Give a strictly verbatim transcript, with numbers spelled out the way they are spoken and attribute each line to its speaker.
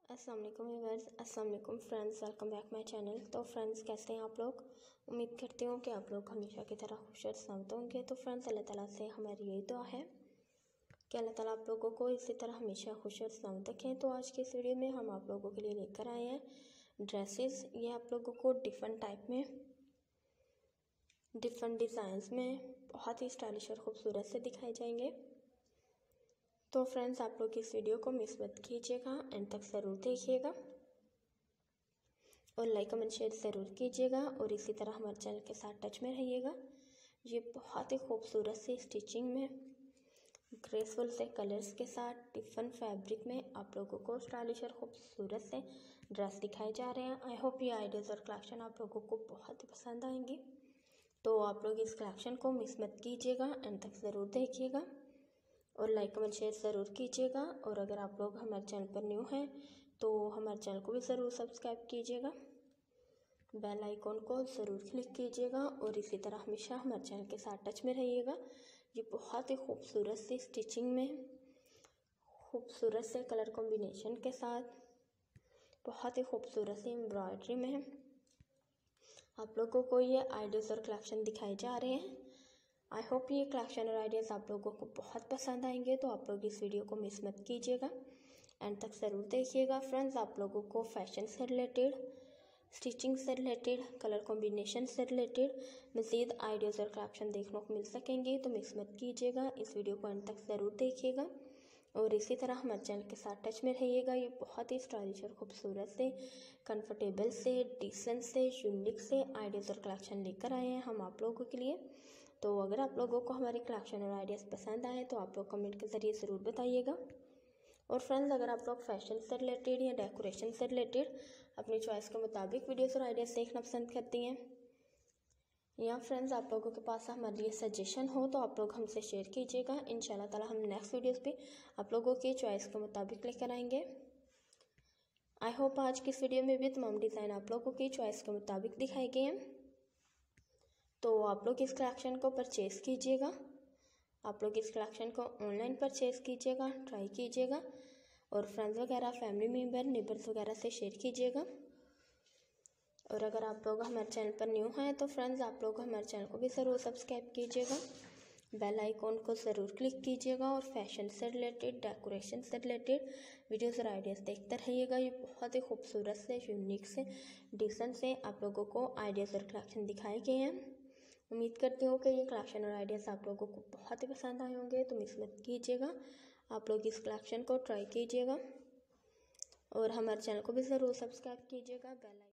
Speaker 1: अस्सलाम वालेकुम व्यूअर्स, अस्सलाम वालेकुम friends, welcome back my channel. तो फ्रेंड्स, कैसे हैं आप लोग? उम्मीद करती हूँ कि आप लोग हमेशा की तरह खुश और सलामत होंगे। तो फ्रेंड्स, अल्लाह ताला से हमारी यही दुआ है कि अल्लाह ताला आप लोगों को इसी तरह हमेशा खुश और सलामत रखें। तो आज की इस वीडियो में हम आप लोगों के लिए लेकर आए हैं ड्रेसेस। ये आप लोगों को डिफरेंट टाइप में, डिफरेंट डिज़ाइंस में बहुत ही स्टाइलिश और ख़ूबसूरत से दिखाए जाएंगे। तो फ्रेंड्स, आप लोग इस वीडियो को मिस मत कीजिएगा, एंड तक ज़रूर देखिएगा और लाइक कमेंट शेयर ज़रूर कीजिएगा और इसी तरह हमारे चैनल के साथ टच में रहिएगा। ये बहुत ही खूबसूरत सी स्टिचिंग में, ग्रेसफुल से कलर्स के साथ, डिफरेंट फैब्रिक में आप लोगों को स्टाइलिश और ख़ूबसूरत से ड्रेस दिखाए जा रहे हैं। आई होप ये आइडियाज़ और कलेक्शन आप लोगों को बहुत ही पसंद आएंगी। तो आप लोग इस कलेक्शन को मिस मत कीजिएगा, एंड तक ज़रूर देखिएगा और लाइक कमेंट शेयर ज़रूर कीजिएगा। और अगर आप लोग हमारे चैनल पर न्यू हैं तो हमारे चैनल को भी ज़रूर सब्सक्राइब कीजिएगा, बेल आइकॉन को ज़रूर क्लिक कीजिएगा और इसी तरह हमेशा हमारे चैनल के साथ टच में रहिएगा। ये बहुत ही खूबसूरत सी स्टिचिंग में, खूबसूरत से कलर कॉम्बिनेशन के साथ, बहुत ही खूबसूरत सी एम्ब्रॉयडरी में आप लोगों को ये आइडियाज़ और कलेक्शन दिखाए जा रहे हैं। आई होप ये कलेक्शन और आइडियाज़ आप लोगों को बहुत पसंद आएंगे। तो आप लोग इस वीडियो को मिस मत कीजिएगा, एंड तक ज़रूर देखिएगा। फ्रेंड्स, आप लोगों को फैशन से रिलेटेड, स्टिचिंग से रिलेटेड, कलर कॉम्बिनेशन से रिलेटेड मज़ीद आइडियाज़ और कलेक्शन देखने को मिल सकेंगे। तो मिस मत कीजिएगा, इस वीडियो को एंड तक ज़रूर देखिएगा और इसी तरह हमारे चैनल के साथ टच में रहिएगा। ये बहुत ही स्टाइलिश और ख़ूबसूरत से, कंफर्टेबल से, डिसेंट से, यूनिक से आइडियाज़ और कलेक्शन लेकर आए हैं हम आप लोगों के लिए। तो अगर आप लोगों को हमारी कलेक्शन और आइडियाज़ पसंद आए तो आप लोग कमेंट के ज़रिए ज़रूर बताइएगा। और फ्रेंड्स, अगर आप लोग फैशन से रिलेटेड या डेकोरेशन से रिलेटेड अपनी चॉइस के मुताबिक वीडियोस और आइडियाज़ देखना पसंद करती हैं, या फ्रेंड्स आप लोगों के पास हमारे लिए सजेशन हो तो आप लोग हमसे शेयर कीजिएगा। इंशाल्लाह ताला हम नेक्स्ट वीडियोस पे आप लोगों की चॉइस के मुताबिक लेकर आएंगे। आई होप आज की इस वीडियो में भी तमाम डिज़ाइन आप लोगों की चॉइस के मुताबिक दिखाए गए हैं। तो आप लोग इस कलेक्शन को परचेज़ कीजिएगा, आप लोग इस कलेक्शन को ऑनलाइन परचेज़ कीजिएगा, ट्राई कीजिएगा और फ्रेंड्स वगैरह, फैमिली मेम्बर, नेबर्स वगैरह से शेयर कीजिएगा। और अगर आप लोग हमारे चैनल पर न्यू हैं तो फ्रेंड्स आप लोग हमारे चैनल को भी ज़रूर सब्सक्राइब कीजिएगा, बेल आइकॉन को ज़रूर क्लिक कीजिएगा और फैशन से रिलेटेड, डेकोरेशन से रिलेटेड वीडियोस और आइडियाज़ देखते रहिएगा। ये बहुत ही खूबसूरत से, यूनिक से, डिसेंट से आप लोगों को आइडियाज़ और कलेक्शन दिखाए गए हैं। उम्मीद करती हूँ कि ये कलेक्शन और आइडियाज़ आप लोगों को बहुत ही पसंद आए होंगे। तो मिस मत कीजिएगा, आप लोग इस कलेक्शन को ट्राई कीजिएगा और हमारे चैनल को भी ज़रूर सब्सक्राइब कीजिएगा, बेल